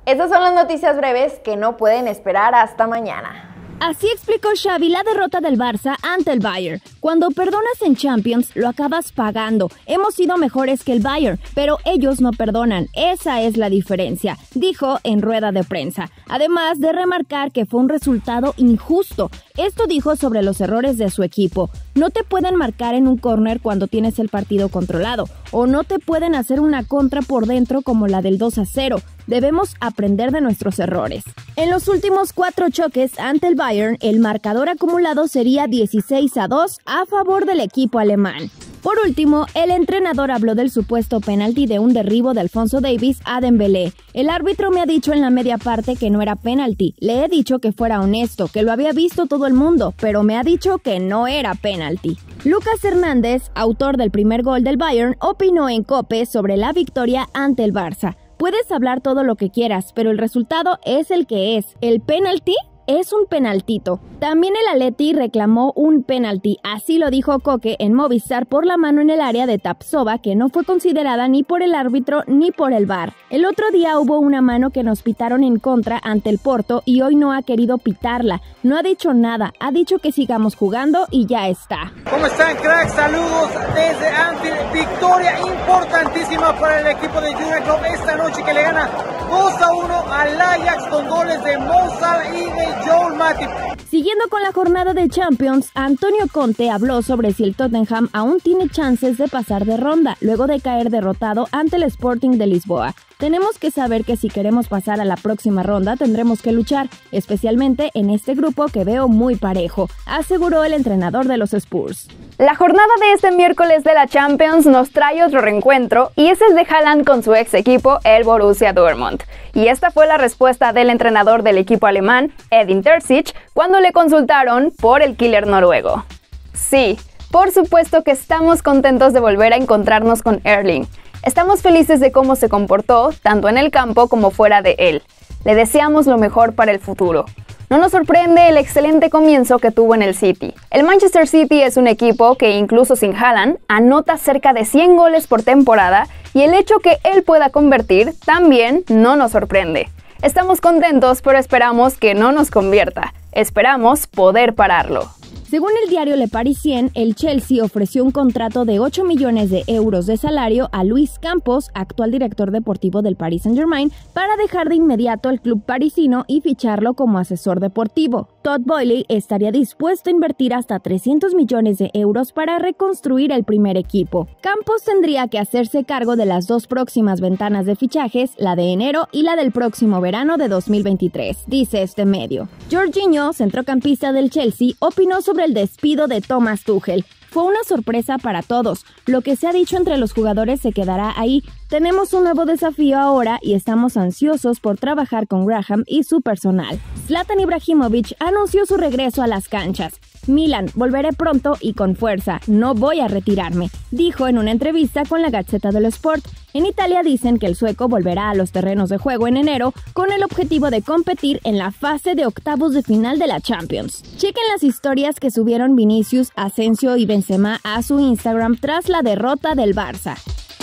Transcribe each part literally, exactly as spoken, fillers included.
Esas son las noticias breves que no pueden esperar hasta mañana. Así explicó Xavi la derrota del Barça ante el Bayern. Cuando perdonas en Champions, lo acabas pagando. Hemos sido mejores que el Bayern, pero ellos no perdonan. Esa es la diferencia, dijo en rueda de prensa. Además de remarcar que fue un resultado injusto. Esto dijo sobre los errores de su equipo. No te pueden marcar en un córner cuando tienes el partido controlado, o no te pueden hacer una contra por dentro como la del dos a cero. Debemos aprender de nuestros errores. En los últimos cuatro choques ante el Bayern, el marcador acumulado sería dieciséis a dos a favor del equipo alemán. Por último, el entrenador habló del supuesto penalti de un derribo de Alphonso Davies a Dembélé. El árbitro me ha dicho en la media parte que no era penalti. Le he dicho que fuera honesto, que lo había visto todo el mundo, pero me ha dicho que no era penalti. Lucas Hernández, autor del primer gol del Bayern, opinó en COPE sobre la victoria ante el Barça. Puedes hablar todo lo que quieras, pero el resultado es el que es. ¿El penalti? Es un penaltito. También el Atleti reclamó un penalti, así lo dijo Koke en Movistar por la mano en el área de Tapsova que no fue considerada ni por el árbitro ni por el V A R. El otro día hubo una mano que nos pitaron en contra ante el Porto y hoy no ha querido pitarla. No ha dicho nada, ha dicho que sigamos jugando y ya está. ¿Cómo están, cracks? Saludos desde Anfield. Victoria importantísima para el equipo de Jurgen Klopp esta noche que le gana dos a uno al Ajax con goles de Mo Salah y de Joel Matip. Siguiendo con la jornada de Champions, Antonio Conte habló sobre si el Tottenham aún tiene chances de pasar de ronda, luego de caer derrotado ante el Sporting de Lisboa. Tenemos que saber que si queremos pasar a la próxima ronda tendremos que luchar, especialmente en este grupo que veo muy parejo, aseguró el entrenador de los Spurs. La jornada de este miércoles de la Champions nos trae otro reencuentro y ese es de Haaland con su ex equipo, el Borussia Dortmund. Y esta fue la respuesta del entrenador del equipo alemán, Edin Terzic, cuando le consultaron por el killer noruego. Sí, por supuesto que estamos contentos de volver a encontrarnos con Erling. Estamos felices de cómo se comportó, tanto en el campo como fuera de él. Le deseamos lo mejor para el futuro. No nos sorprende el excelente comienzo que tuvo en el City. El Manchester City es un equipo que incluso sin Haaland anota cerca de cien goles por temporada y el hecho que él pueda convertir también no nos sorprende. Estamos contentos, pero esperamos que no nos convierta. Esperamos poder pararlo. Según el diario Le Parisien, el Chelsea ofreció un contrato de ocho millones de euros de salario a Luis Campos, actual director deportivo del Paris Saint-Germain, para dejar de inmediato el club parisino y ficharlo como asesor deportivo. Todd Boehly estaría dispuesto a invertir hasta trescientos millones de euros para reconstruir el primer equipo. Campos tendría que hacerse cargo de las dos próximas ventanas de fichajes, la de enero y la del próximo verano de dos mil veintitrés, dice este medio. Jorginho, centrocampista del Chelsea, opinó sobre el despido de Thomas Tuchel. Fue una sorpresa para todos. Lo que se ha dicho entre los jugadores se quedará ahí. Tenemos un nuevo desafío ahora y estamos ansiosos por trabajar con Graham y su personal. Zlatan Ibrahimovic anunció su regreso a las canchas. Milan, volveré pronto y con fuerza, no voy a retirarme, dijo en una entrevista con la Gazzetta dello Sport. En Italia dicen que el sueco volverá a los terrenos de juego en enero con el objetivo de competir en la fase de octavos de final de la Champions. Chequen las historias que subieron Vinicius, Asensio y Benzema a su Instagram tras la derrota del Barça.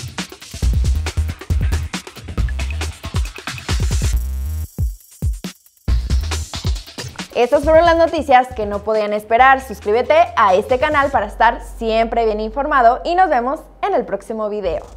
Estas fueron las noticias que no podían esperar. Suscríbete a este canal para estar siempre bien informado y nos vemos en el próximo video.